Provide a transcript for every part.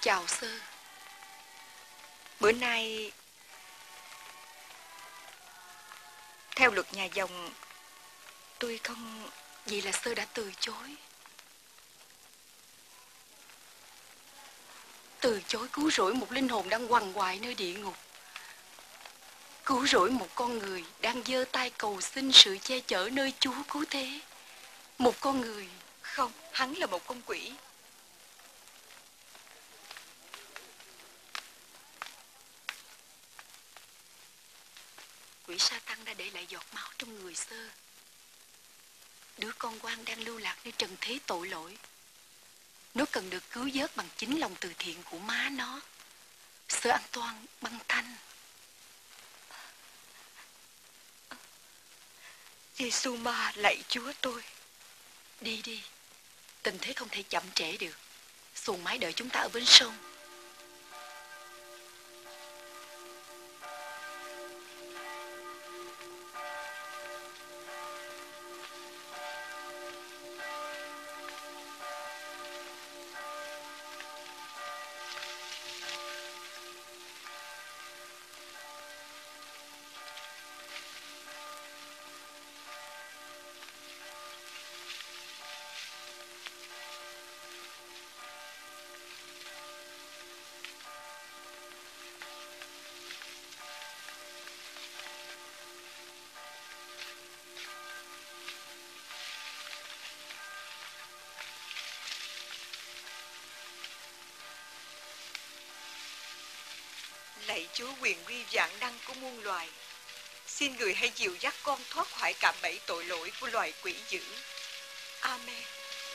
Chào Sơ. Bữa nay theo luật nhà dòng tôi không. Vì là Sơ đã từ chối. Từ chối cứu rỗi một linh hồn đang quằn quại nơi địa ngục. Cứu rỗi một con người đang giơ tay cầu xin sự che chở nơi Chúa cứu thế. Một con người. Không, hắn là một con quỷ. Quỷ Sa-tăng đã để lại giọt máu trong người Sơ. Đứa con quan đang lưu lạc nơi trần thế tội lỗi. Nó cần được cứu vớt bằng chính lòng từ thiện của má nó, Sơ Antoine Băng Thanh. Giê-xu Ma lạy Chúa tôi. Đi đi. Tình thế không thể chậm trễ được. Xuồng máy đợi chúng ta ở bến sông. Lạy Chúa quyền uy vạn năng của muôn loài, xin người hãy dìu dắt con thoát khỏi cạm bẫy tội lỗi của loài quỷ dữ. Amen.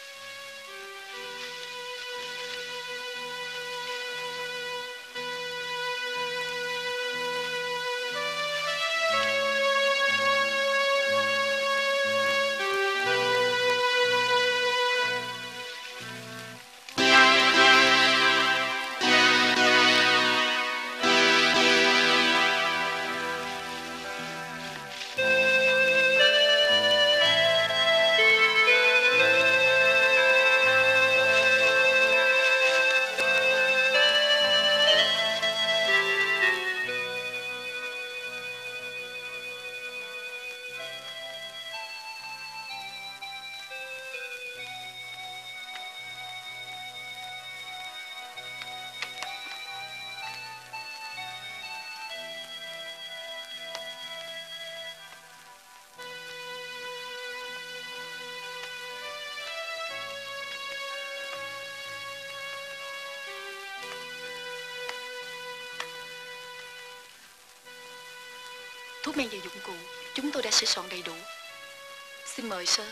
Thuốc men và dụng cụ chúng tôi đã sửa soạn đầy đủ. Xin mời Sơ.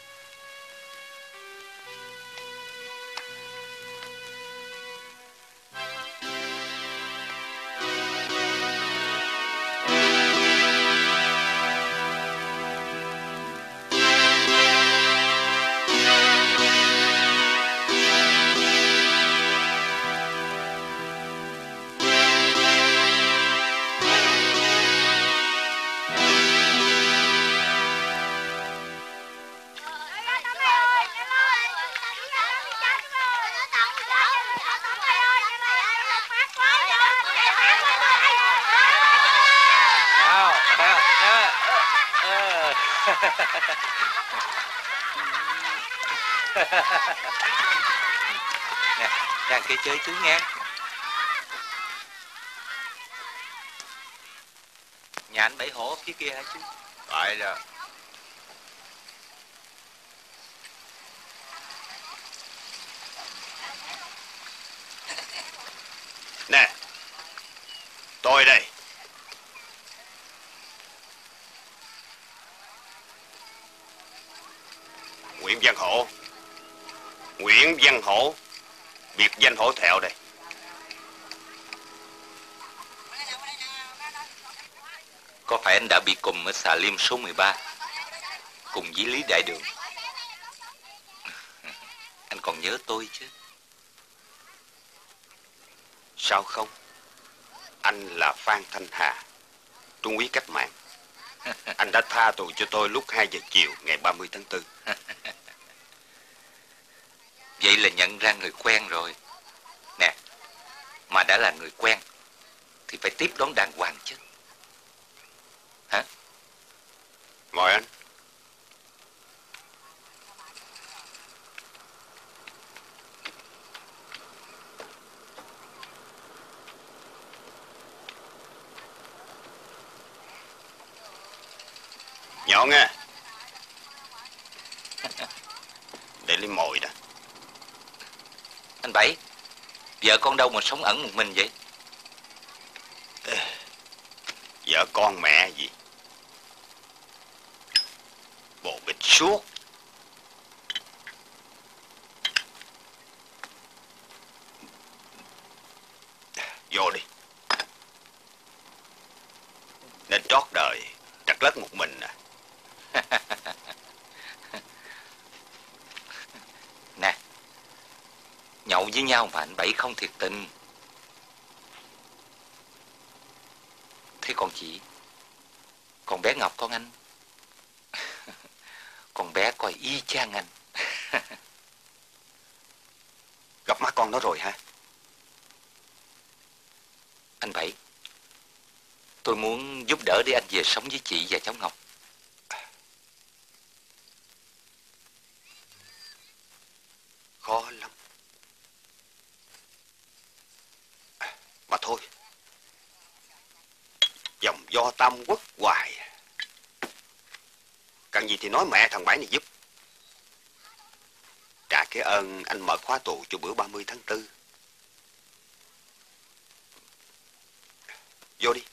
Nè, ra kia chơi chú nghe. Nhà anh Bảy Hổ phía kia hả chú? Phải rồi. Nè, tôi đây. Nguyễn Văn Hổ. Nguyễn Văn Hổ, biệt danh Hổ Thẹo đây. Có phải anh đã bị cùm ở xà Liêm số 13 cùng với Lý Đại Đường? Anh còn nhớ tôi chứ? Sao không? Anh là Phan Thanh Hà, trung úy cách mạng. Anh đã tha tù cho tôi lúc 2 giờ chiều ngày 30 tháng 4. Vậy là nhận ra người quen rồi. Nè, Mà đã là người quen thì phải tiếp đón đàng hoàng chứ. Hả? Mời anh. Nhọn nghe. Để lấy mồi đã. Anh Bảy, vợ con đâu mà sống ẩn một mình vậy? Vợ con mẹ gì? Bồ bịch suốt. Vô đi. Nên trót đời trật lất một mình à. Nè, nhậu với nhau mà anh Bảy không thiệt tình. Thế còn chị, còn bé Ngọc con anh, con bé coi y chang anh. Gặp má con nó rồi hả? Anh Bảy, tôi muốn giúp đỡ để anh về sống với chị và cháu Ngọc. Khó lắm. Mà thôi, dòng do tam quốc hoài. Cần gì thì nói mẹ thằng Bảy này giúp. Trả cái ơn anh mở khóa tù cho bữa 30 tháng 4. Vô đi.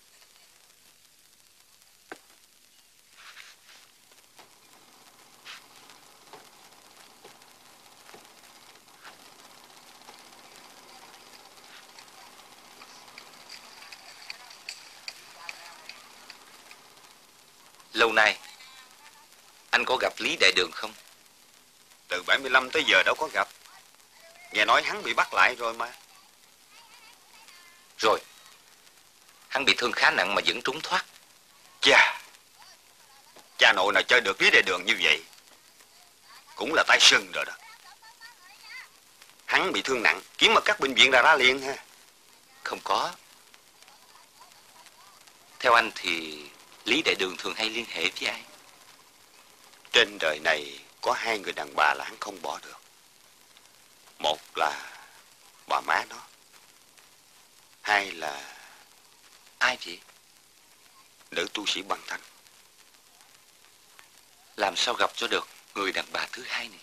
Lâu nay anh có gặp Lý Đại Đường không? Từ 75 tới giờ đâu có gặp. Nghe nói hắn bị bắt lại rồi mà. Rồi, hắn bị thương khá nặng mà vẫn trốn thoát. Chà, cha nội nào chơi được Lý Đại Đường như vậy. Cũng là tay sưng rồi đó. Hắn bị thương nặng, kiếm mà các bệnh viện ra liền ha. Không có. Theo anh thì Lý Đại Đường thường hay liên hệ với ai? Trên đời này có hai người đàn bà là hắn không bỏ được. Một là bà má nó. Hai là... Ai vậy? Nữ tu sĩ Băng Thanh. Làm sao gặp cho được người đàn bà thứ hai này?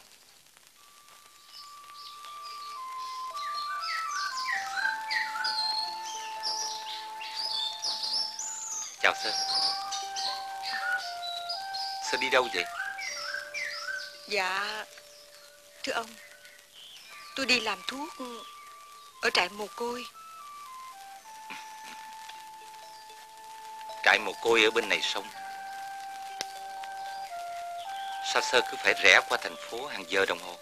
Chào Sơn. Sơn đi đâu vậy? Dạ, thưa ông, tôi đi làm thuốc ở trại mồ côi. Trại mồ côi ở bên này sông. Sao Sơn cứ phải rẽ qua thành phố hàng giờ đồng hồ?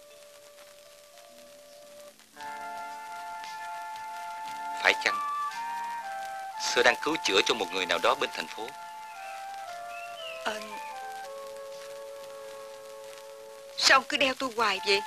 Phải chăng Sơ đang cứu chữa cho một người nào đó bên thành phố? Sao ông cứ đeo tôi hoài vậy?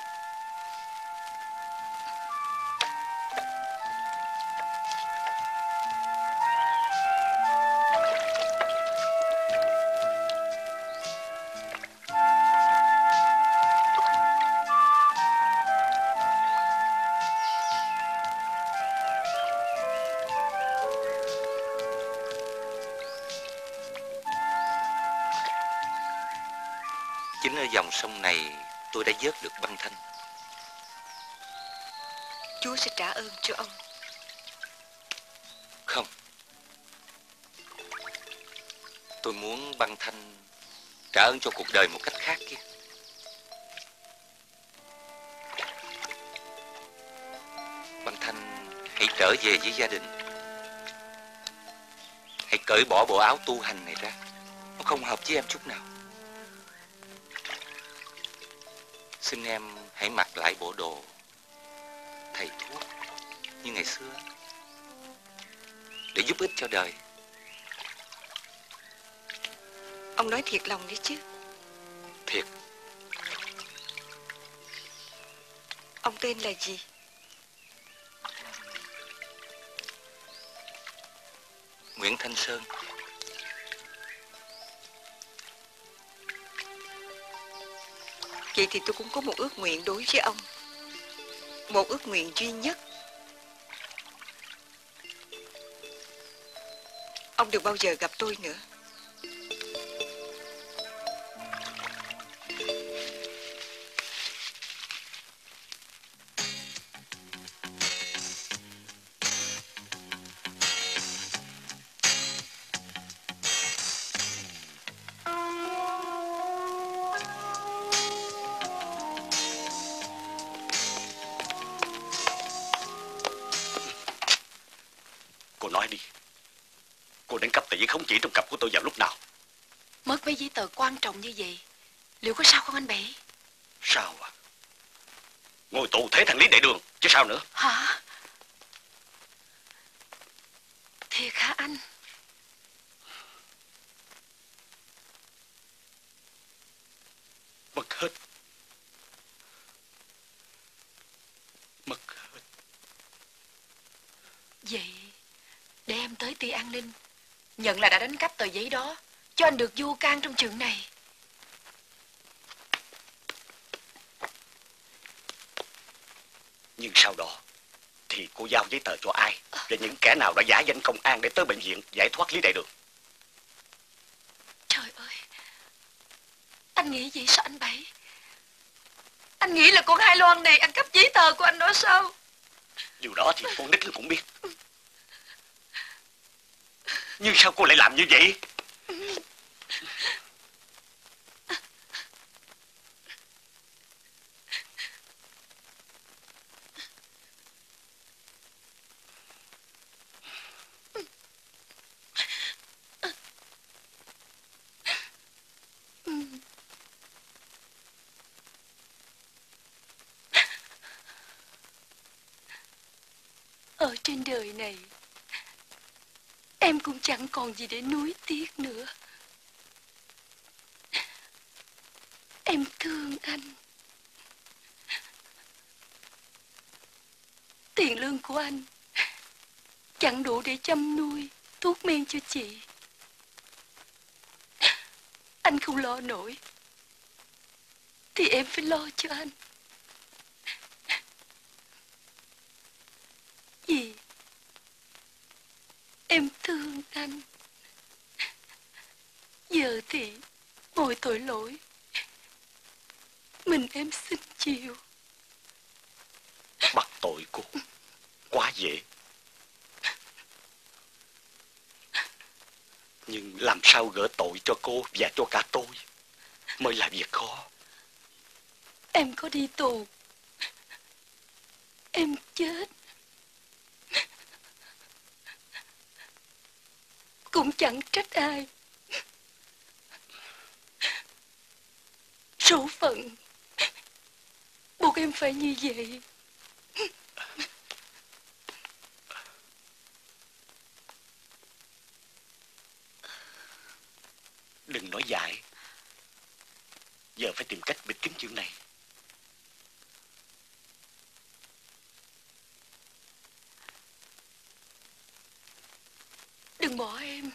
Chính ở dòng sông này tôi đã vớt được Băng Thanh. Chúa sẽ trả ơn cho ông. Không. Tôi muốn Băng Thanh trả ơn cho cuộc đời một cách khác kia. Băng Thanh hãy trở về với gia đình. Hãy cởi bỏ bộ áo tu hành này ra. Nó không hợp với em chút nào. Xin em hãy mặc lại bộ đồ thầy thuốc như ngày xưa để giúp ích cho đời. Ông nói thiệt lòng đi chứ. Thiệt. Ông tên là gì? Nguyễn Thanh Sơn. Vậy thì tôi cũng có một ước nguyện đối với ông. Một ước nguyện duy nhất. Ông đừng bao giờ gặp tôi nữa. Cô nói đi. Cô đánh cắp tờ giấy khống chỉ trong cặp của tôi vào lúc nào? Mất mấy giấy tờ quan trọng như vậy, liệu có sao không anh Bảy? Sao à? Ngồi tù thế thằng Lý Đại Đường chứ sao nữa? Hả? Thiệt hả anh? Mất hết. Mất hết. Vậy để em tới ty an ninh nhận là đã đánh cắp tờ giấy đó, cho anh được vô can trong chuyện này. Nhưng sau đó thì cô giao giấy tờ cho ai? Và những kẻ nào đã giả danh công an để tới bệnh viện giải thoát Lý Đại Đường? Trời ơi, anh nghĩ vậy sao anh Bảy? Anh nghĩ là con Hai Loan này ăn cắp giấy tờ của anh đó sao? Điều đó thì con nít nó cũng biết. Nhưng sao cô lại làm như vậy? Ở trên đời này em cũng chẳng còn gì để nuối tiếc nữa. Em thương anh. Tiền lương của anh chẳng đủ để chăm nuôi thuốc men cho chị. Anh không lo nổi thì em phải lo cho anh. Vì em thương anh. Giờ thì mọi tội lỗi mình em xin chịu. Bắt tội cô quá dễ. Nhưng làm sao gỡ tội cho cô và cho cả tôi mới là việc khó. Em có đi tù, em chết, cũng chẳng trách ai. Số phận buộc em phải như vậy. Đừng nói dại. Giờ phải tìm cách bịt kín chuyện này. Đừng bỏ em.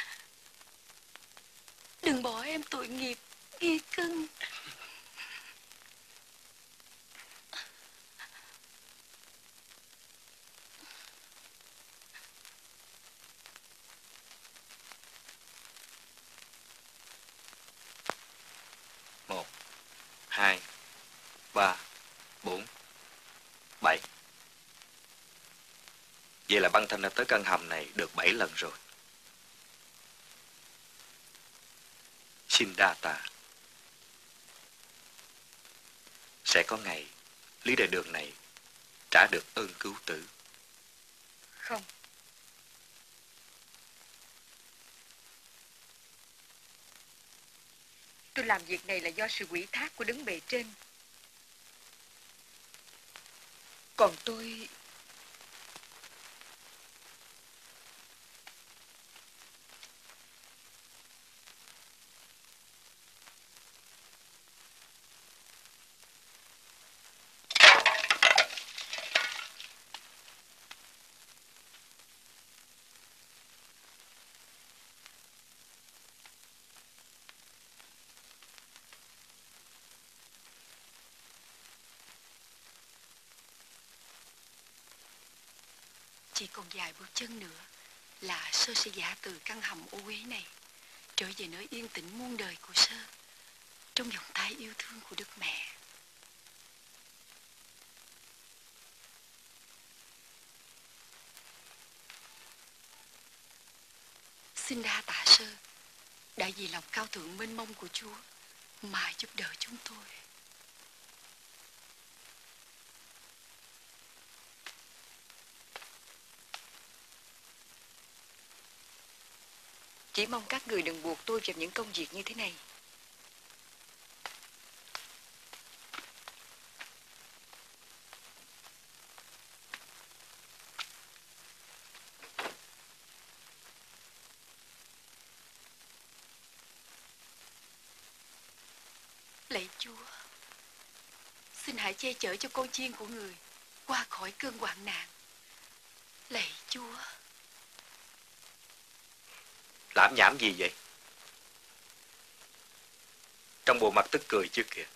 Đừng bỏ em tội nghiệp, ghi cưng. Một, hai, ba, bốn, bảy. Vậy là băng Thanh đã tới căn hầm này được 7 lần rồi. Xin đa tạ. Sẽ có ngày Lý Đại Đường này trả được ơn cứu tử. Không. Tôi làm việc này là do sự ủy thác của đấng bề trên. Còn tôi... Chỉ còn vài bước chân nữa là Sơ sẽ giả từ căn hầm ô uế này, trở về nơi yên tĩnh muôn đời của Sơ, trong vòng tay yêu thương của Đức Mẹ. Xin đa tạ Sơ đã vì lòng cao thượng mênh mông của Chúa mà giúp đỡ chúng tôi. Chỉ mong các người đừng buộc tôi vào những công việc như thế này. Lạy Chúa, xin hãy che chở cho con chiên của người qua khỏi cơn hoạn nạn. Lạy Chúa. Làm nhảm gì vậy? Trong bộ mặt tức cười chứ kìa.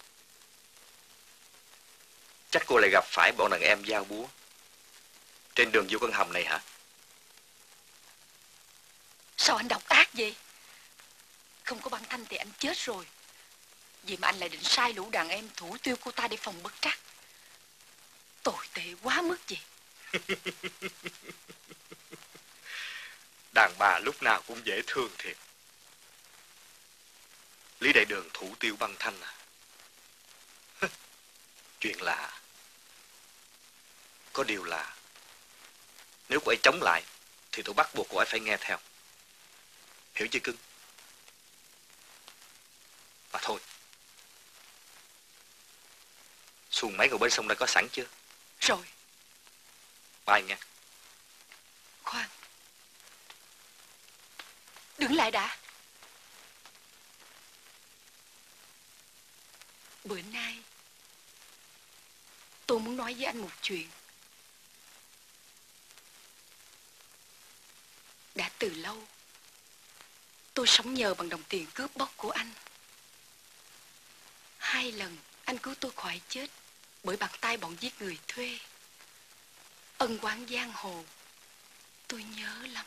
Chắc cô lại gặp phải bọn đàn em dao búa trên đường vô con hầm này hả? Sao anh độc ác vậy? Không có băng thanh thì anh chết rồi. Vậy mà anh lại định sai lũ đàn em thủ tiêu cô ta để phòng bất trắc. Tồi tệ quá mức vậy. Đàn bà lúc nào cũng dễ thương thiệt. Lý Đại Đường thủ tiêu băng thanh à? Chuyện lạ. Có điều là nếu cô ấy chống lại thì tôi bắt buộc cô ấy phải nghe theo. Hiểu chưa cưng? Mà thôi, xuồng máy ngồi bên sông đã có sẵn chưa? Rồi. Bye nha. Khoan, đứng lại đã. Bữa nay tôi muốn nói với anh một chuyện. Đã từ lâu tôi sống nhờ bằng đồng tiền cướp bóc của anh. 2 lần anh cứu tôi khỏi chết bởi bàn tay bọn giết người thuê. Ân oán giang hồ tôi nhớ lắm.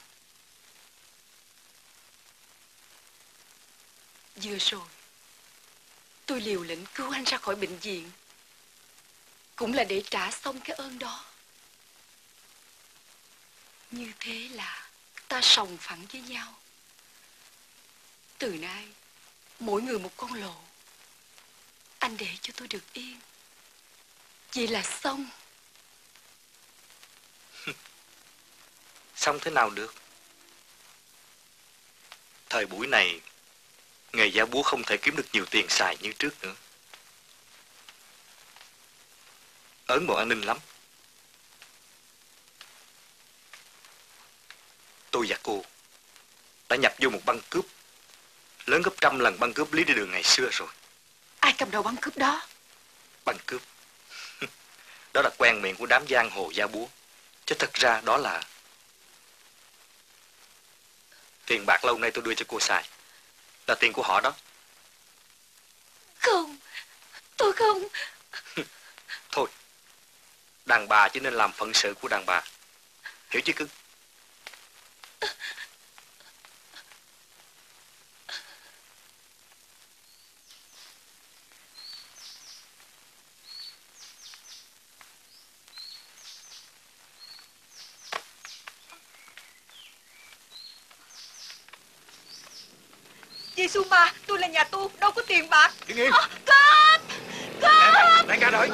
Vừa rồi tôi liều lĩnh cứu anh ra khỏi bệnh viện, cũng là để trả xong cái ơn đó. Như thế là ta sòng phẳng với nhau. Từ nay mỗi người một con lộ. Anh để cho tôi được yên, vậy là xong. Xong thế nào được? Thời buổi này nghề dao búa không thể kiếm được nhiều tiền xài như trước nữa. Ớn bọn an ninh lắm. Tôi và cô đã nhập vô một băng cướp lớn gấp 100 lần băng cướp Lý Đại Đường ngày xưa rồi. Ai cầm đầu băng cướp đó? Băng cướp đó là quen miệng của đám giang hồ dao búa, chứ thật ra đó là tiền bạc lâu nay tôi đưa cho cô xài, là tiền của họ đó. Không, tôi không. Thôi, đàn bà chỉ nên làm phận sự của đàn bà, hiểu chứ cưng? Giê-xu ma, tôi là nhà tu, đâu có tiền bạc. Đứng yên. Cướp! Cướp! Đại ca đợi.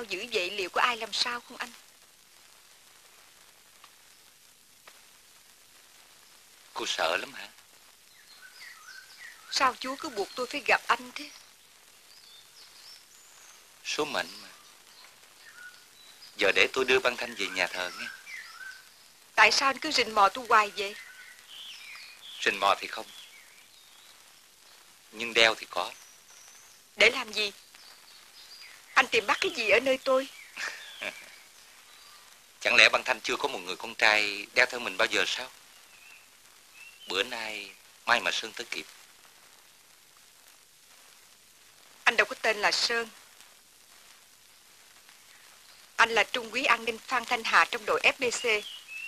dữ vậy liệu có ai làm sao không anh? Cô sợ lắm hả? Sao Chúa cứ buộc tôi phải gặp anh thế? Số mệnh mà. Giờ để tôi đưa Văn Thanh về nhà thờ nghe. Tại sao anh cứ rình mò tôi hoài vậy? Rình mò thì không, nhưng đeo thì có. Để làm gì? Anh tìm bắt cái gì ở nơi tôi? Chẳng lẽ Văn Thanh chưa có một người con trai đeo theo mình bao giờ sao? Bữa nay may mà Sơn tới kịp. Anh đâu có tên là Sơn. Anh là trung úy an ninh Phan Thanh Hà trong đội FBC.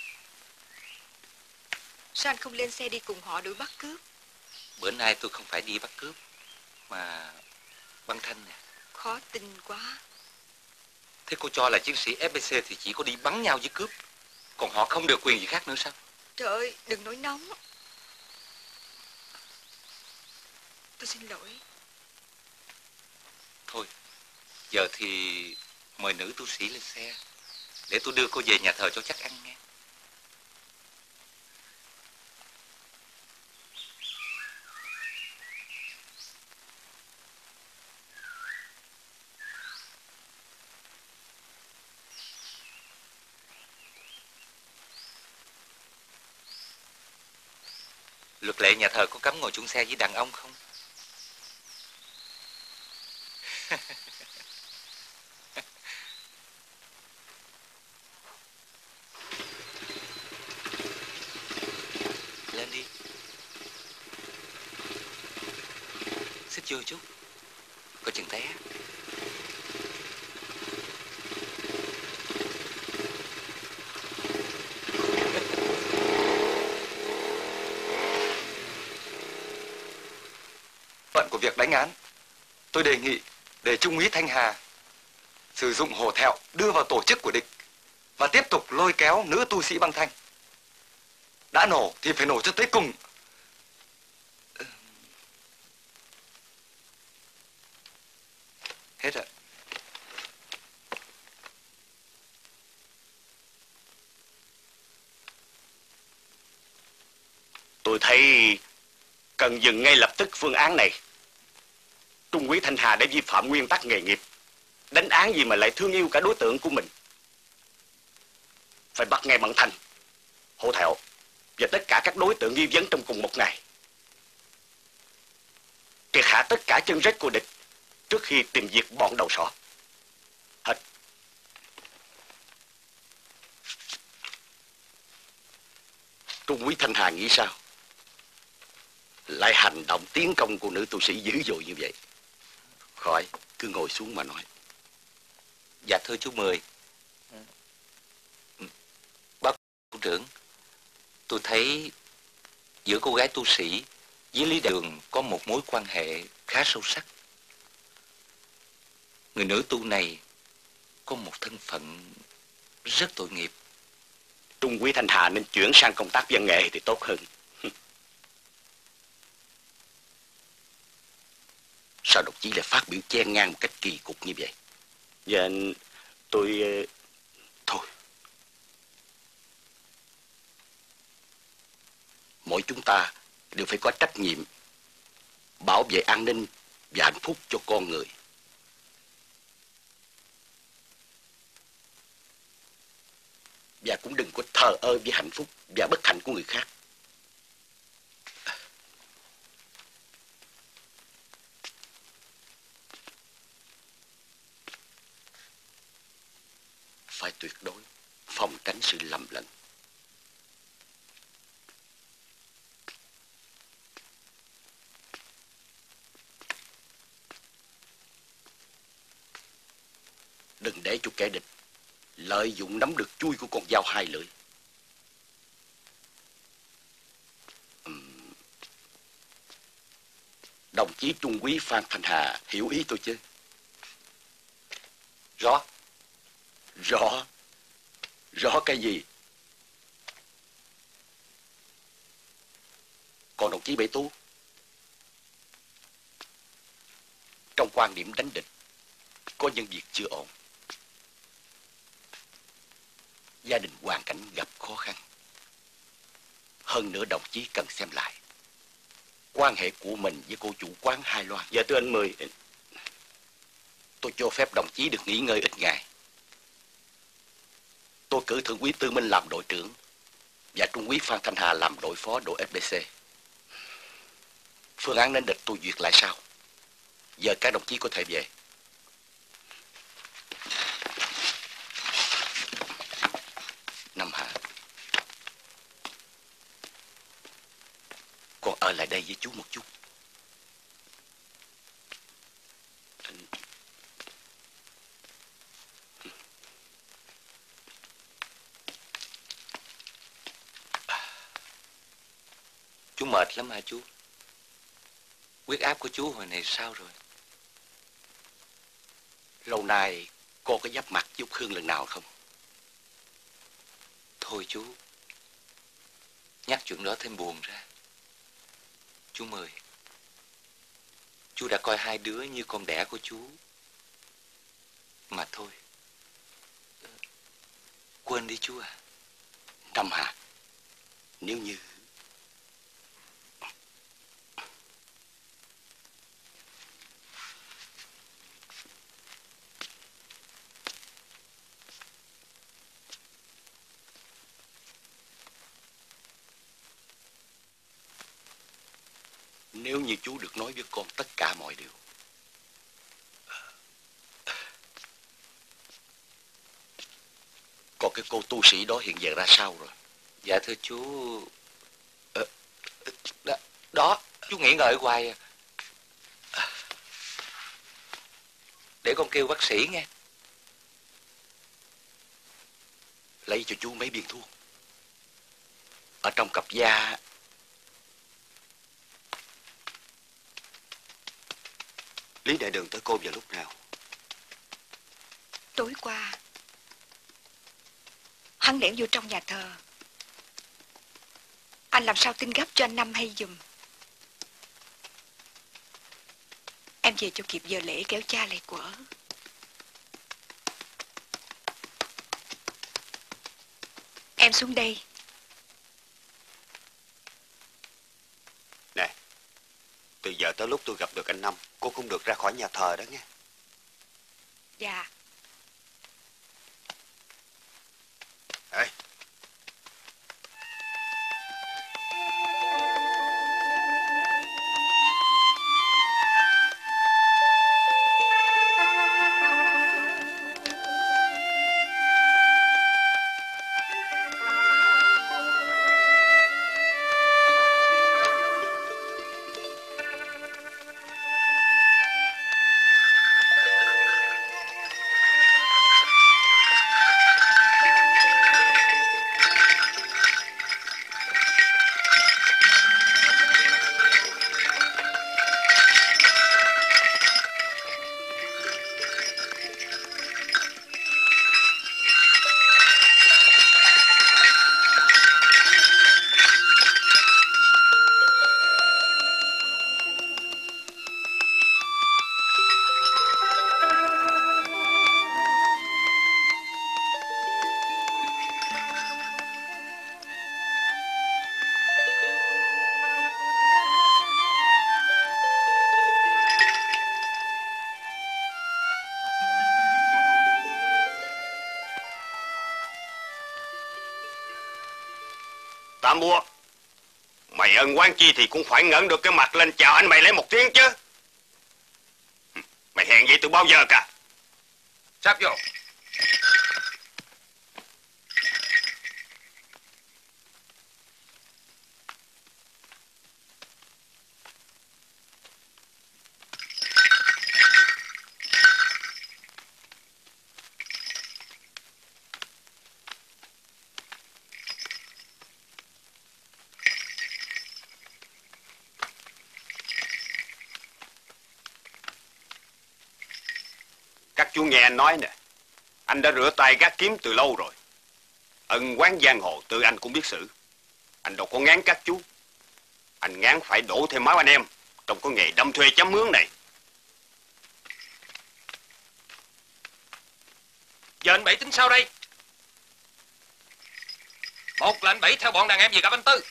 Sao anh không lên xe đi cùng họ đuổi bắt cướp? Bữa nay tôi không phải đi bắt cướp, mà Văn Thanh nè. Khó tin quá. Thế cô cho là chiến sĩ FBC thì chỉ có đi bắn nhau với cướp, còn họ không được quyền gì khác nữa sao? Trời ơi, đừng nói nóng. Tôi xin lỗi. Thôi, giờ thì mời nữ tu sĩ lên xe, để tôi đưa cô về nhà thờ cho chắc ăn nghe. Luật lệ nhà thờ có cấm ngồi chung xe với đàn ông không? Lên đi. Xích vô chút, có chừng té. Phận của việc đánh án, tôi đề nghị để Trung úy Thanh Hà sử dụng hổ thẹo đưa vào tổ chức của địch và tiếp tục lôi kéo nữ tu sĩ Băng Thanh. Đã nổ thì phải nổ cho tới cùng. Hết rồi. Tôi thấy cần dừng ngay lập tức phương án này. Trung úy Thanh Hà đã vi phạm nguyên tắc nghề nghiệp. Đánh án gì mà lại thương yêu cả đối tượng của mình. Phải bắt ngay Băng Thanh, hổ thẹo và tất cả các đối tượng nghi vấn trong cùng một ngày. Triệt hạ tất cả chân rết của địch trước khi tìm diệt bọn đầu sỏ. Hết. Trung úy Thanh Hà nghĩ sao? Lại hành động tiến công của nữ tu sĩ dữ dội như vậy. Khỏi, cứ ngồi xuống mà nói. Dạ thưa chú Mười. Bác thủ trưởng, tôi thấy giữa cô gái tu sĩ với Lý Đường có một mối quan hệ khá sâu sắc. Người nữ tu này có một thân phận rất tội nghiệp. Trung úy Thanh Hà nên chuyển sang công tác văn nghệ thì tốt hơn. Sao đồng chí lại phát biểu chen ngang một cách kỳ cục như vậy? Dạ, tôi... Thôi. Mỗi chúng ta đều phải có trách nhiệm bảo vệ an ninh và hạnh phúc cho con người. Và cũng đừng có thờ ơ với hạnh phúc và bất hạnh của người khác. Phải tuyệt đối phòng tránh sự lầm lẫn. Đừng để cho kẻ địch lợi dụng nắm được chui của con dao hai lưỡi. Đồng chí trung úy Phan Thanh Hà hiểu ý tôi chứ? Rõ. Rõ. Rõ cái gì? Còn đồng chí Bảy Tú, trong quan điểm đánh địch có những việc chưa ổn. gia đình hoàn cảnh gặp khó khăn. Hơn nữa đồng chí cần xem lại quan hệ của mình với cô chủ quán Hai Loan. Dạ thưa anh Mười. Tôi cho phép đồng chí được nghỉ ngơi ít ngày. Tôi cử thượng úy Tư Minh làm đội trưởng và trung úy Phan Thanh Hà làm đội phó đội FBC. Phương án đánh địch tôi duyệt lại sau. Giờ các đồng chí có thể về. Năm Hạ, con ở lại đây với chú một chút. Chú mệt lắm hả chú? Huyết áp của chú hồi này sao rồi? Lâu nay cô có giáp mặt với Úc Hương lần nào không? Thôi chú, nhắc chuyện đó thêm buồn ra. Chú Mười, chú đã coi hai đứa như con đẻ của chú. Mà thôi, quên đi chú à. Năm Hà, nếu như... Nếu như chú được nói với con tất cả mọi điều. Còn cái cô tu sĩ đó hiện giờ ra sao rồi? Dạ thưa chú... Đó, chú nghĩ ngợi hoài à. Để con kêu bác sĩ nghe. Lấy cho chú mấy viên thuốc. Ở trong cặp da... Lý Đại Đường tới cô vào lúc nào? Tối qua hắn lẻn vô trong nhà thờ. Anh làm sao tin gấp cho anh Năm hay giùm. Em về cho kịp giờ lễ kéo cha lại quở. Em xuống đây. Nè, từ giờ tới lúc tôi gặp được anh Năm, cô không được ra khỏi nhà thờ đó nghe. Dạ. Ê, Tam Bua, mày ân oán chi thì cũng phải ngẩng được cái mặt lên chào anh mày lấy một tiếng chứ. Mày hèn vậy từ bao giờ cả? Sắp vô. Các chú nghe anh nói nè, anh đã rửa tay gác kiếm từ lâu rồi. Ân oán giang hồ tự anh cũng biết xử. Anh đâu có ngán các chú. Anh ngán phải đổ thêm máu anh em trong cái nghề đâm thuê chấm mướn này. Giờ anh Bảy tính sao đây? Một là anh Bảy theo bọn đàn em về gặp anh Tư.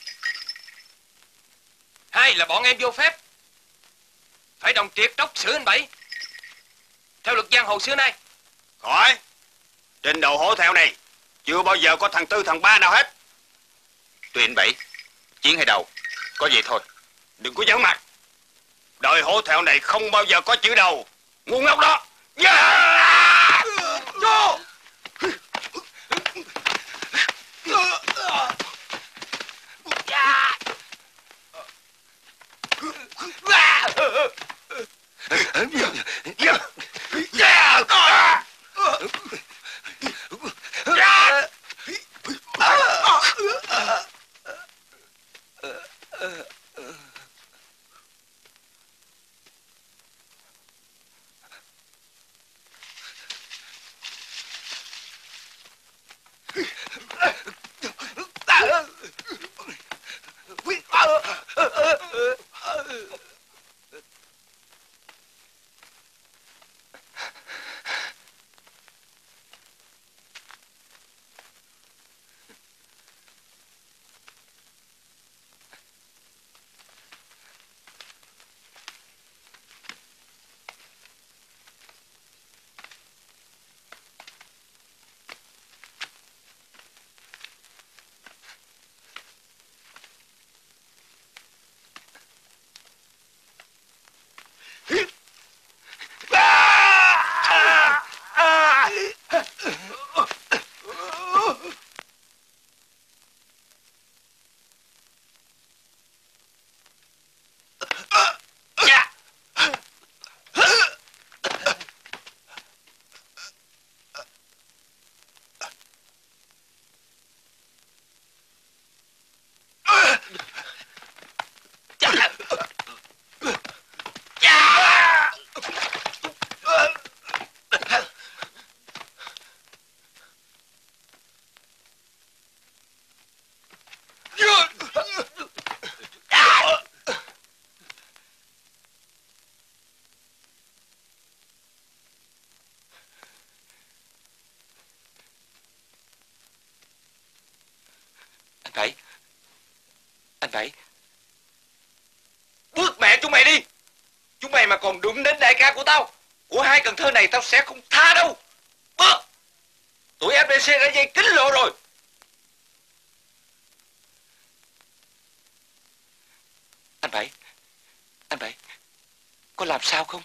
Hai là bọn em vô phép, phải đồng triệt tróc xử anh Bảy theo luật giang hồ xưa nay. Khỏi. Trên đầu hổ theo này chưa bao giờ có thằng Tư thằng Ba nào hết. Tùy anh Bảy, chiến hay đầu, có vậy thôi. Đừng có giỡn mặt. Đời hổ theo này không bao giờ có chữ đầu. Ngu ngốc đó. Anh Bảy, bước mẹ chúng mày đi. Chúng mày mà còn đụng đến đại ca của tao, của hai Cần Thơ này, tao sẽ không tha đâu. Bước. Tụi FBC đã dây kín lộ rồi. Anh Bảy, có làm sao không?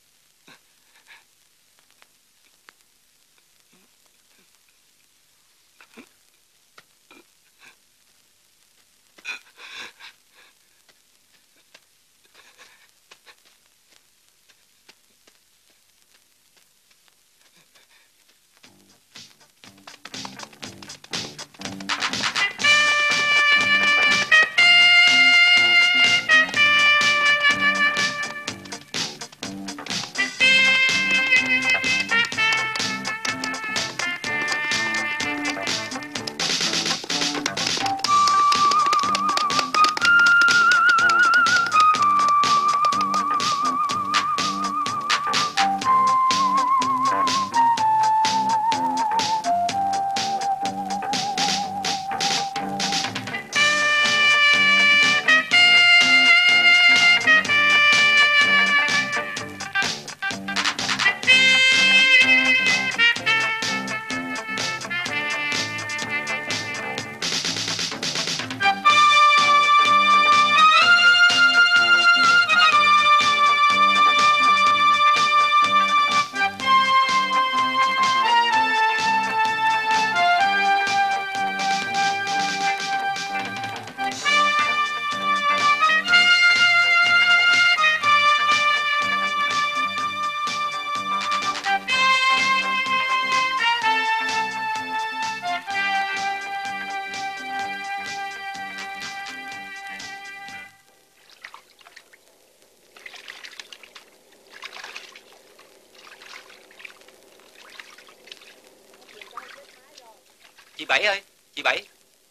Chị Bảy ơi, chị Bảy.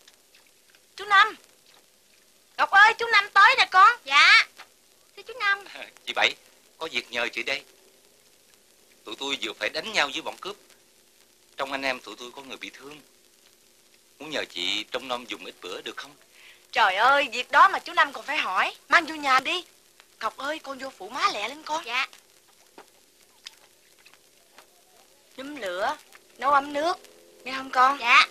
Chú Năm. Ngọc ơi, chú Năm tới nè con. Dạ. Thưa chú Năm. Chị Bảy, có việc nhờ chị đây. Tụi tôi vừa phải đánh nhau với bọn cướp. Trong anh em tụi tôi có người bị thương. Muốn nhờ chị trông nom dùng ít bữa được không? Trời ơi, việc đó mà chú Năm còn phải hỏi. Mang vô nhà đi. Ngọc ơi, con vô phụ má lẹ lên con. Dạ. Nhúm lửa, nấu ấm nước. Nghe không con? Dạ.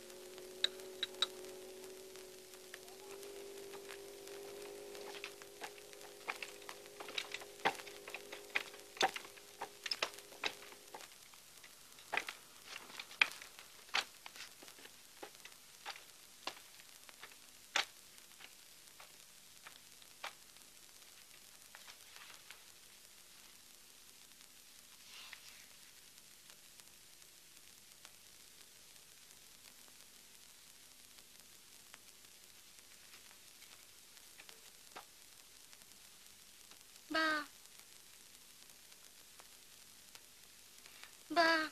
Ba. Ba.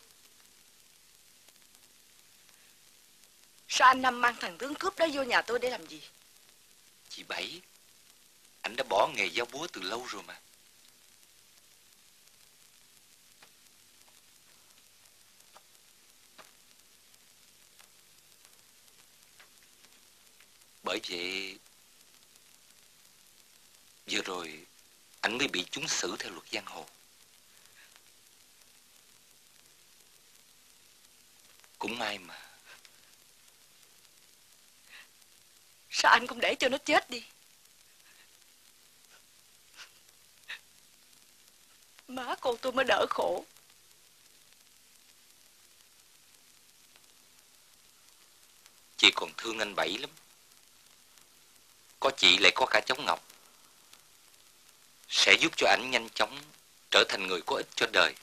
Sao anh Năm mang thằng tướng cướp đó vô nhà tôi để làm gì? Chị Bảy, anh đã bỏ nghề giao búa từ lâu rồi mà. Bởi vậy vừa rồi anh mới bị chúng xử theo luật giang hồ. Cũng may mà. Sao anh không để cho nó chết đi? Má con tôi mới đỡ khổ. Chị còn thương anh Bảy lắm. Có chị lại có cả cháu Ngọc, sẽ giúp cho ảnh nhanh chóng trở thành người có ích cho đời.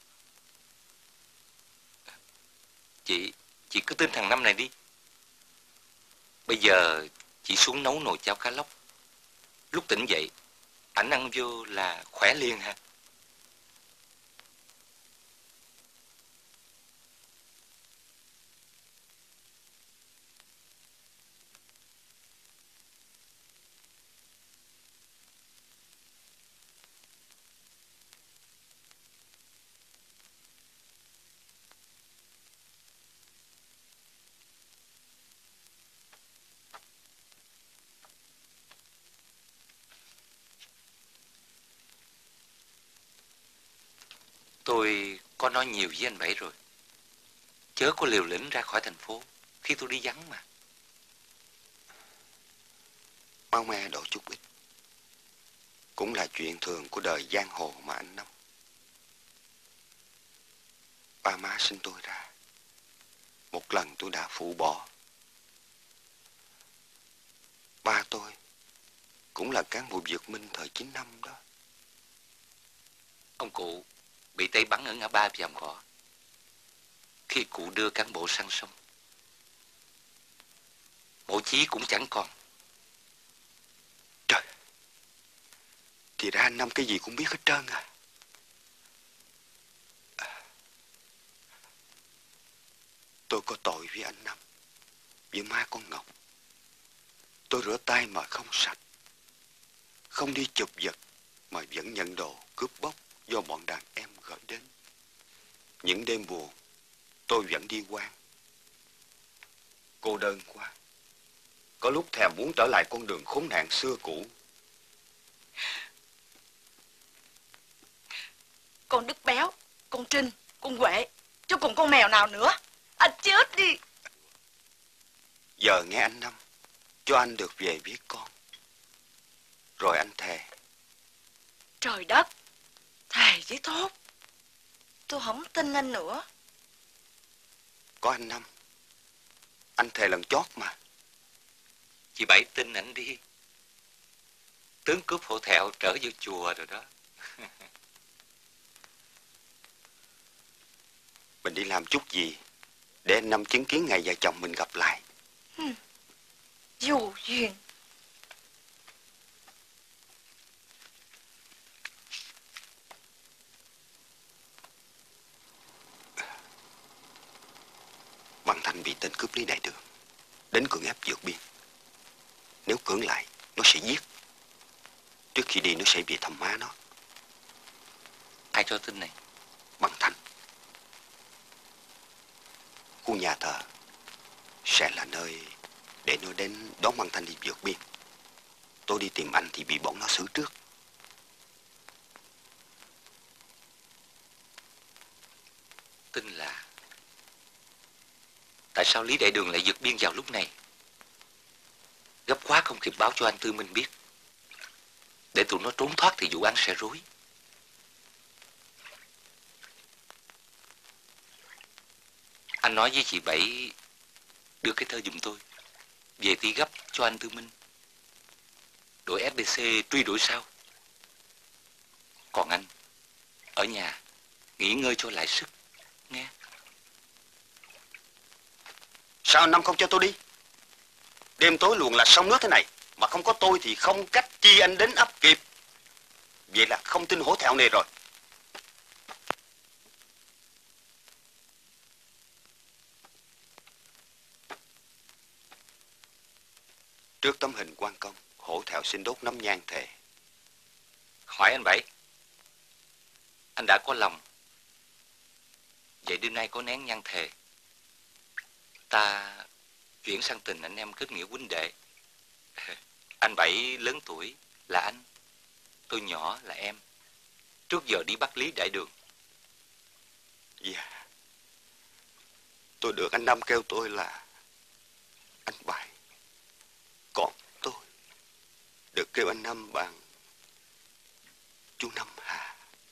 Chị cứ tin thằng Năm này đi. Bây giờ chị xuống nấu nồi cháo cá lóc. Lúc tỉnh dậy, ảnh ăn vô là khỏe liền ha. Tôi có nói nhiều với anh Bảy rồi. Chớ có liều lĩnh ra khỏi thành phố khi tôi đi vắng mà. Máu me đổ chút ít cũng là chuyện thường của đời giang hồ mà anh Năm. Ba má sinh tôi ra, một lần tôi đã phụ bỏ. Ba tôi cũng là cán bộ Việt Minh thời 9 năm đó. Ông cụ bị Tây bắn ở ngã ba Vàm Cỏ khi cụ đưa cán bộ sang sông. Mộ chí cũng chẳng còn. Trời, thì ra anh Năm cái gì cũng biết hết trơn à. Tôi có tội với anh Năm, với má con Ngọc. Tôi rửa tay mà không sạch, không đi chụp giật mà vẫn nhận đồ cướp bóc do bọn đàn em gửi đến. Những đêm buồn tôi vẫn đi quan. Cô đơn quá, có lúc thèm muốn trở lại con đường khốn nạn xưa cũ. Con Đức Béo, con Trinh, con Huệ, chứ còn con mèo nào nữa. Anh chết đi. Giờ nghe anh Năm cho anh được về với con, rồi anh thề. Trời đất, thề với Tốt. Tôi không tin anh nữa. Có anh Năm, anh thề lần chót mà. Chị Bảy tin ảnh đi. Tướng cướp hộ thẹo trở vô chùa rồi đó. Mình đi làm chút gì để anh Năm chứng kiến ngày vợ chồng mình gặp lại. Vô duyên. Bằng Thanh bị tên cướp lý đại đường đến cưỡng ép vượt biên. Nếu cưỡng lại, nó sẽ giết. Trước khi đi nó sẽ về thăm má nó. Ai cho tin này? Bằng Thanh. Khu nhà thờ sẽ là nơi để nó đến đón Băng Thanh đi vượt biên. Tôi đi tìm anh thì bị bọn nó xử trước. Tin là tại sao Lý Đại Đường lại vượt biên vào lúc này? Gấp quá không kịp báo cho anh Tư Minh biết. Để tụi nó trốn thoát thì vụ án sẽ rối. Anh nói với chị Bảy đưa cái thơ giùm tôi về tí gấp cho anh Tư Minh. Đội FBC truy đuổi sau. Còn anh ở nhà nghỉ ngơi cho lại sức nghe. Sao anh Năm không cho tôi đi? Đêm tối luồng là sông nước thế này, mà không có tôi thì không cách chi anh đến ấp kịp. Vậy là không tin hổ thẹo này rồi. Trước tấm hình quan công, hổ thẹo xin đốt nắm nhang thề. Hỏi anh Bảy, anh đã có lòng, vậy đêm nay có nén nhang thề, ta chuyển sang tình anh em kết nghĩa huynh đệ. Anh Bảy lớn tuổi là anh, tôi nhỏ là em. Trước giờ đi bắt Lý Đại Đường. Dạ. Tôi được anh Năm kêu tôi là anh Bảy. Còn tôi được kêu anh Năm bằng chú Năm Hà.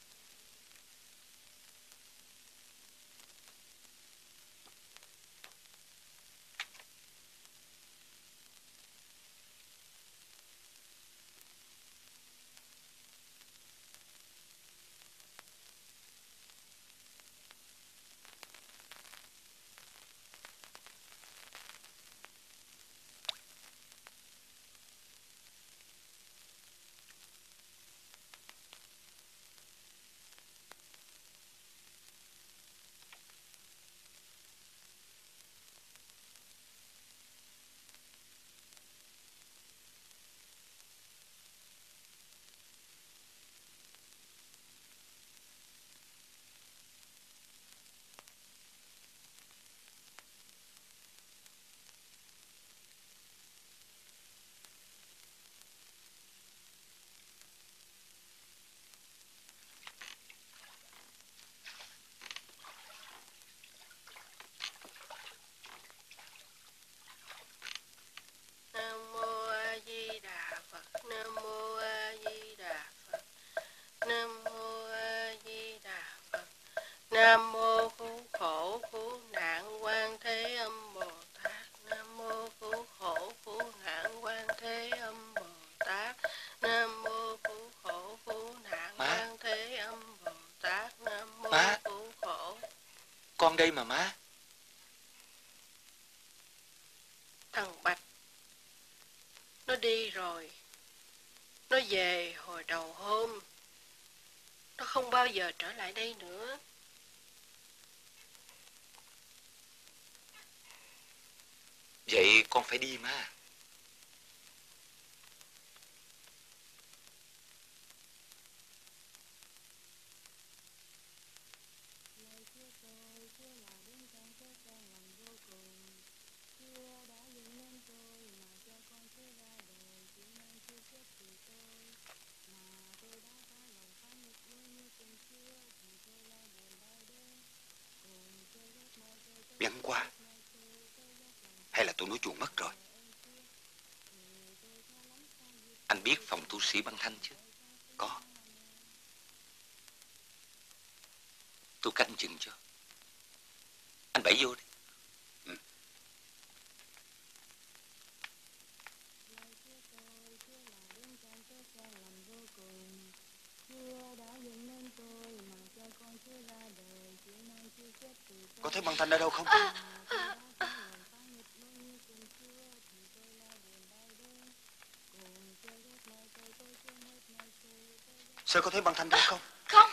Nam mô A Di Đà Phật. Nam mô A Di Đà Phật. Nam mô A Di Đà Phật. Nam mô cứu khổ cứu nạn quan thế âm Bồ Tát. Nam mô cứu khổ cứu nạn quan thế âm Bồ Tát. Nam mô cứu khổ cứu nạn quan thế âm Bồ Tát. Nam mô cứu khổ. Con đây mà má. Thằng Bạch nó đi rồi. Nó về hồi đầu hôm. Nó không bao giờ trở lại đây nữa. Vậy con phải đi má. Vắng quá. Hay là tụi nó chuồn mất rồi? Anh biết phòng tu sĩ Băng Thanh chứ? Có. Tôi canh chừng cho. Anh Bảy vô đi. Có thấy Băng Thanh ở đâu không? Sơ có thấy Băng Thanh đâu không? Không.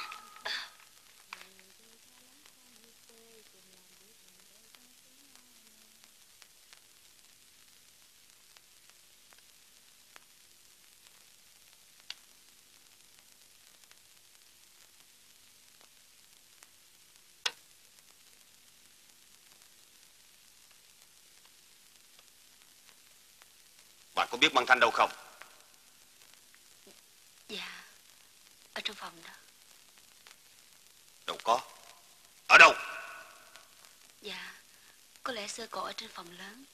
có biết băng Thanh đâu không? Dạ, ở trong phòng đó. Đâu có. Ở đâu? Dạ, có lẽ sơ cổ ở trên phòng lớn.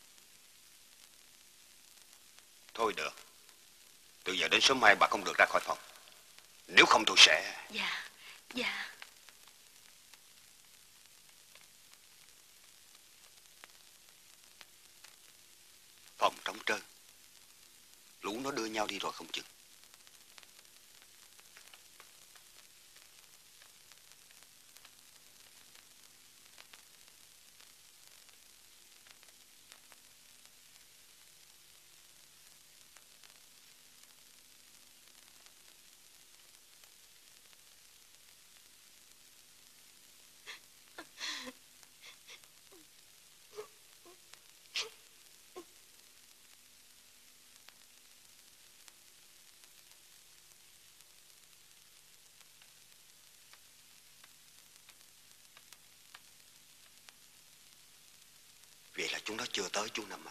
Thôi được. Từ giờ đến sớm mai bà không được ra khỏi phòng. Nếu không tôi sẽ... Dạ, dạ. Phòng trống trơn. Lũ nó đưa nhau đi rồi không chừng. Vậy là chúng nó chưa tới chú Năm à.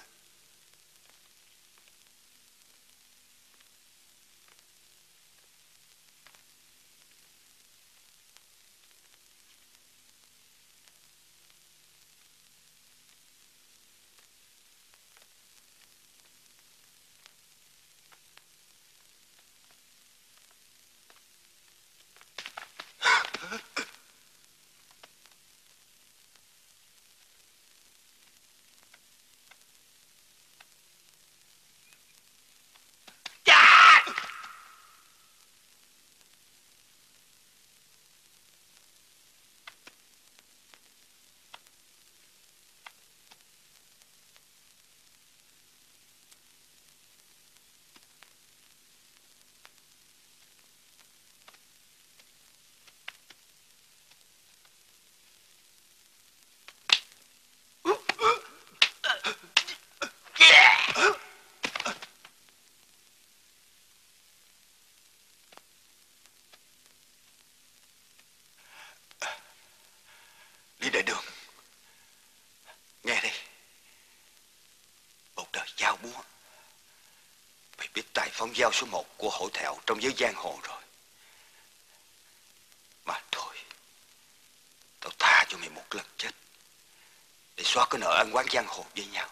Lý Đại Đường, nghe đi. Một đời giao búa, mày biết tài phóng dao số 1 của Hổ Thẹo trong giới giang hồ rồi. Mà thôi, tao tha cho mày một lần chết để xóa cái nợ ân oán giang hồ với nhau.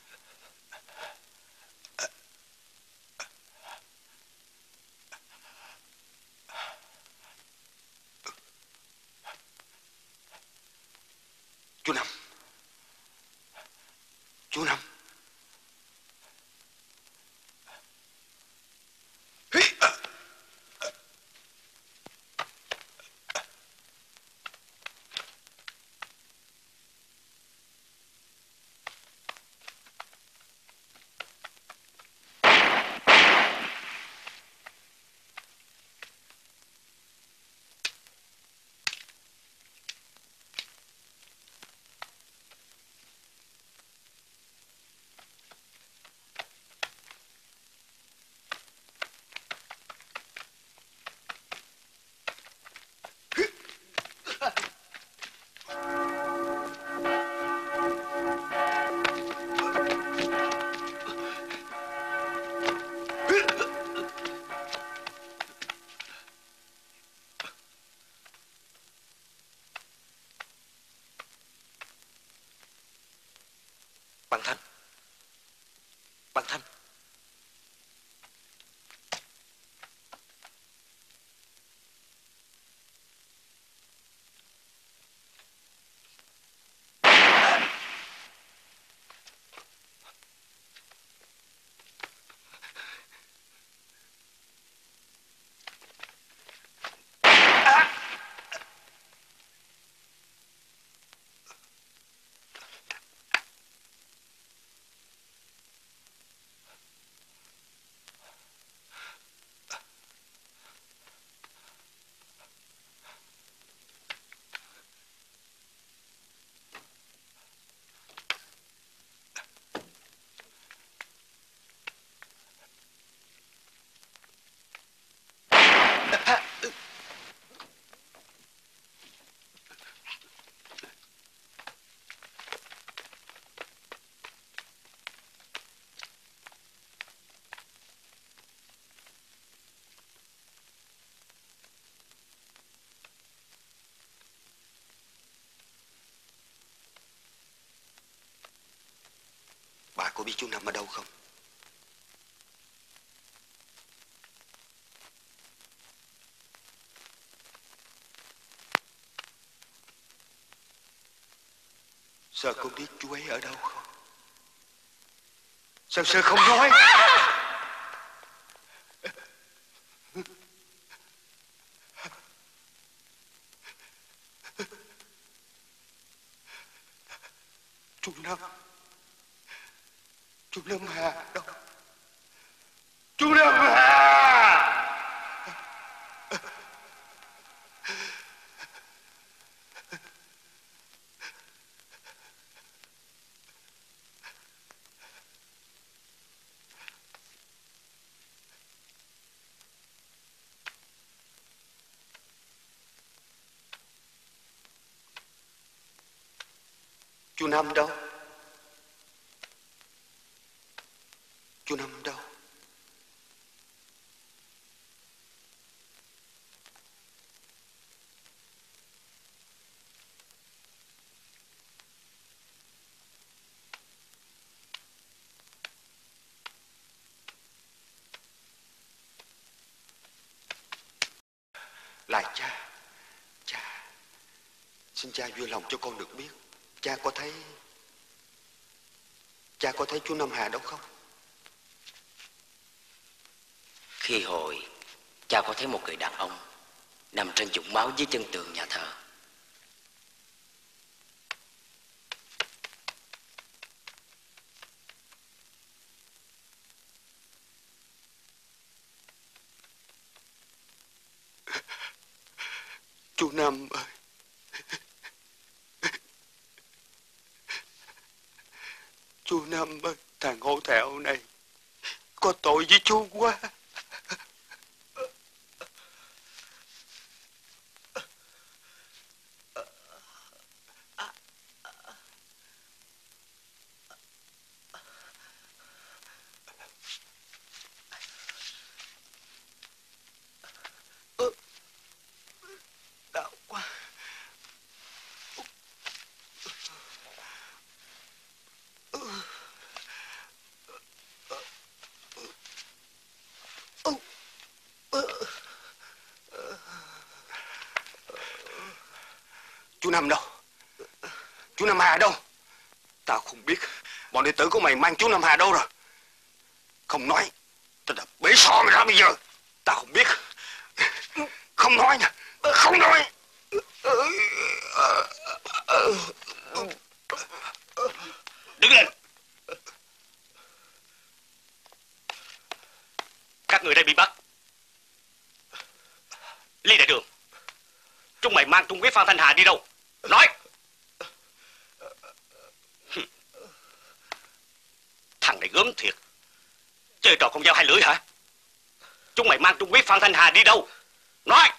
Chú Năm, chú Năm. Băng Thanh, Băng Thanh. có biết chú Năm ở đâu không? Sao con biết chú ấy ở đâu không? Sao Sơ không nói? Chú Năm. Chú Năm Hà đâu? Chú Năm Hà! Chú Năm đâu? Chú Năm đâu? Lại cha. Cha. Xin cha vui lòng cho con được biết. Cha có thấy chú Năm Hà đâu không? Khi hồi cha có thấy một người đàn ông nằm trên vũng máu dưới chân tường nhà thờ. Chú Năm ơi. Chú Năm ơi, thằng hổ thẹo này có tội với chú quá. Đau quá. Chú Năm đâu? Chú Năm Hà đâu? Tao không biết. Bọn đệ tử của mày mang chú Năm Hà đâu rồi? Không nói, tao đập bể xò mày ra bây giờ. Tao không biết. Không nói nè. Không nói. Đứng lên. Các người đây bị bắt. Lý Đại Đường, chúng mày mang Trung Quý Phan Thanh Hà đi đâu? Nói. Thằng này gớm thiệt. Chơi trò con dao hai lưỡi hả? Chúng mày mang Trung Quý Phan Thanh Hà đi đâu? Nói.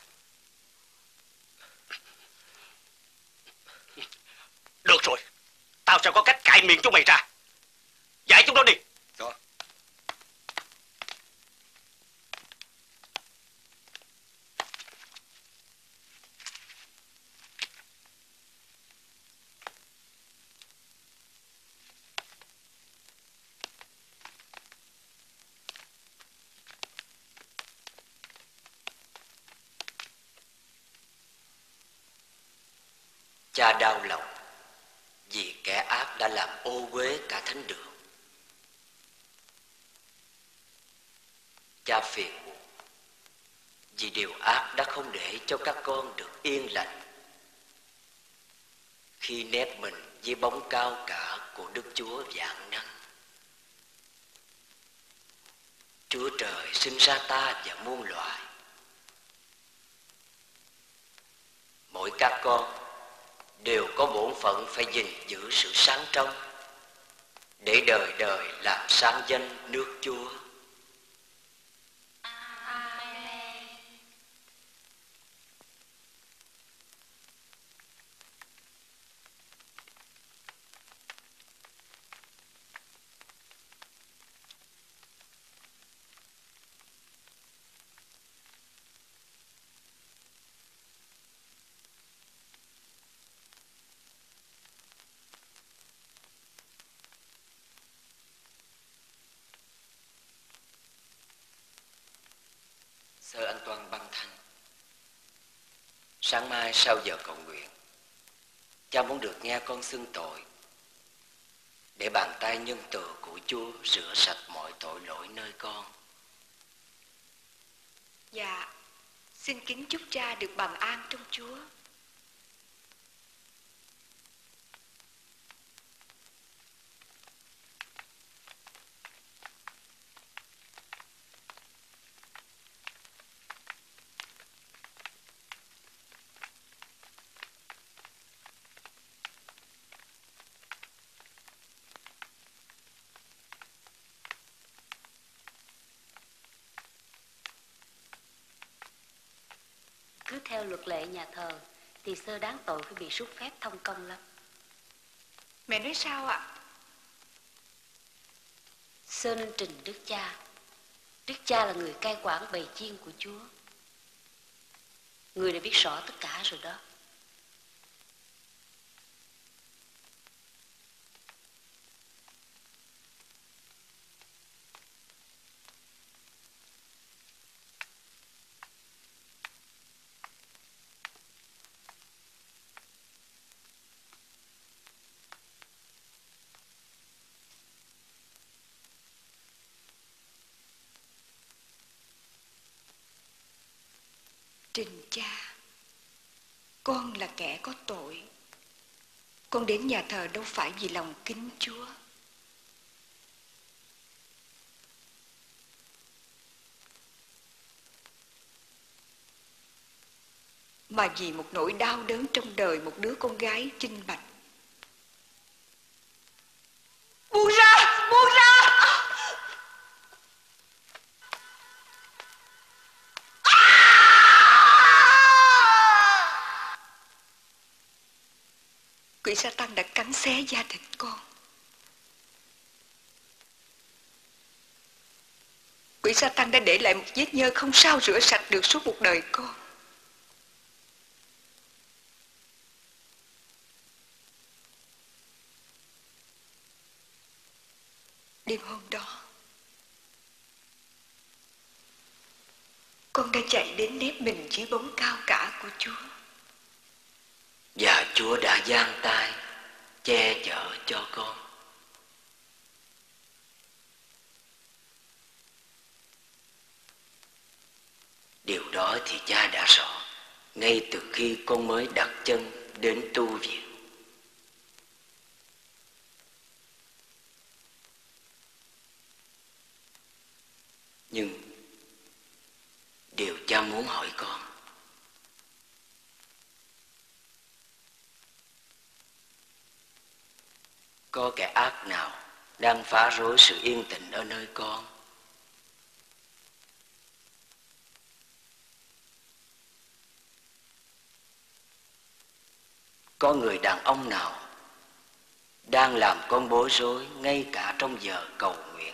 Được rồi, tao sẽ có cách cạy miệng chúng mày ra. Dạy chúng nó đi. Rồi. Cha đau lòng vì kẻ ác đã làm ô uế cả thánh đường. Cha phiền muộn vì điều ác đã không để cho các con được yên lành khi nép mình dưới bóng cao cả của Đức Chúa vạn năng. Chúa trời sinh ra ta và muôn loài. Mỗi các con đều có bổn phận phải gìn giữ sự sáng trong để đời đời làm sáng danh nước Chúa. Sơ Anh Toan Băng Thanh, sáng mai sau giờ cầu nguyện, cha muốn được nghe con xưng tội, để bàn tay nhân từ của Chúa rửa sạch mọi tội lỗi nơi con. Dạ, xin kính chúc cha được bằng an trong Chúa. Cứ theo luật lệ nhà thờ thì sơ đáng tội phải bị sút phép thông công lắm. Mẹ nói sao ạ? Sơ nên trình Đức Cha. Đức Cha là người cai quản bầy chiên của Chúa. Người đã biết rõ tất cả rồi đó. Trình cha, con là kẻ có tội. Con đến nhà thờ đâu phải vì lòng kính Chúa, mà vì một nỗi đau đớn trong đời một đứa con gái chinh bạch. Buông ra! Buông ra! Quỷ Sa-tan đã cắn xé da thịt con. Quỷ Sa-tan đã để lại một vết nhơ không sao rửa sạch được suốt một đời con. Đêm hôm đó, con đã chạy đến nép mình dưới bóng cao cả của Chúa. Và Chúa đã giang tay che chở cho con. Điều đó thì cha đã rõ ngay từ khi con mới đặt chân đến tu viện. Nhưng điều cha muốn hỏi con, có kẻ ác nào đang phá rối sự yên tĩnh ở nơi con? Có người đàn ông nào đang làm con bối rối ngay cả trong giờ cầu nguyện?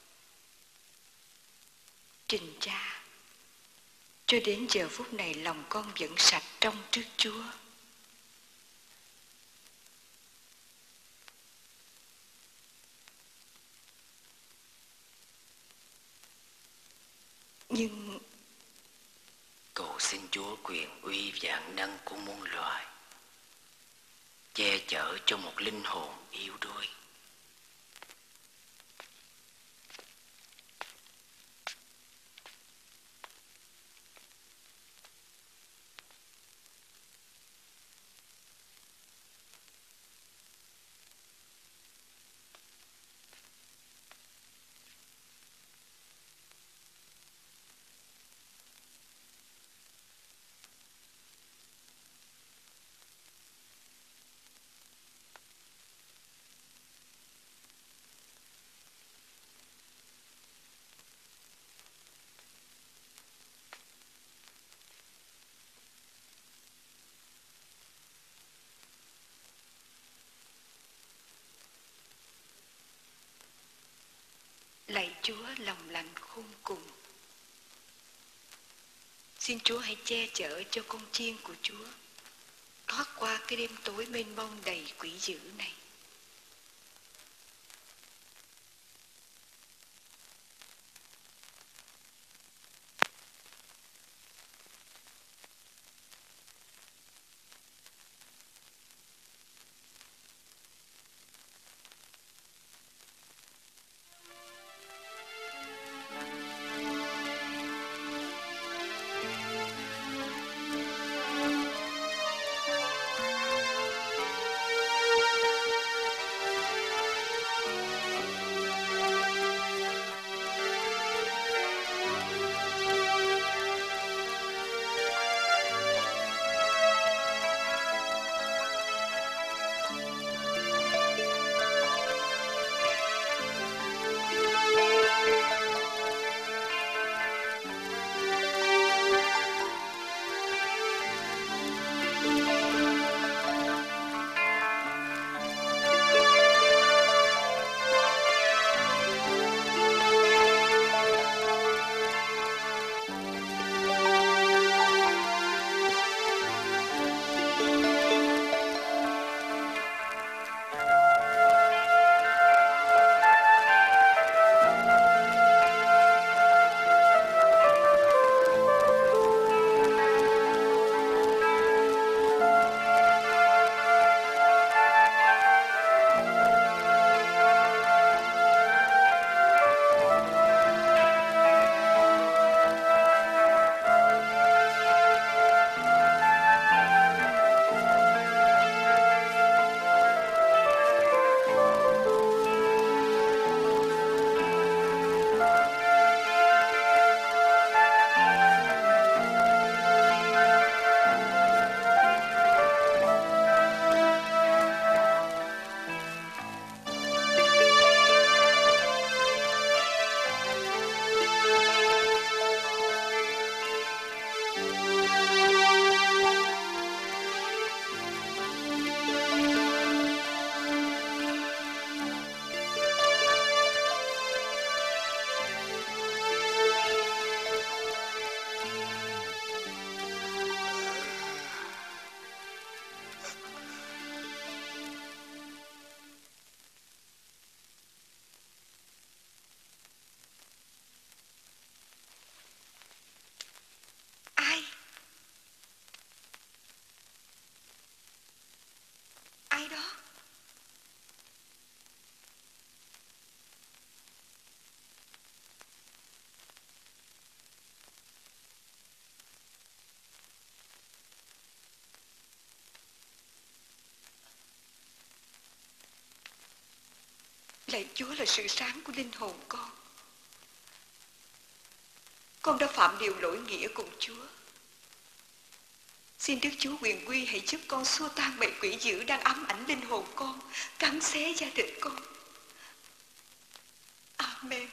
Trình cha, cho đến giờ phút này lòng con vẫn sạch trong trước Chúa. Nhưng cầu xin Chúa quyền uy vạn năng của muôn loài che chở cho một linh hồn yếu đuối. lạy Chúa lòng lành khôn cùng, xin Chúa hãy che chở cho con chiên của Chúa thoát qua cái đêm tối mênh mông đầy quỷ dữ này. Lạy Chúa là sự sáng của linh hồn con. Con đã phạm điều lỗi nghĩa cùng Chúa. Xin Đức Chúa quyền quy hãy giúp con xua tan bầy quỷ dữ đang ám ảnh linh hồn con, cắn xé da thịt con. Amen.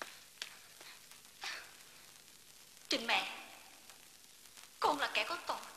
Trình mẹ, con là kẻ có tội.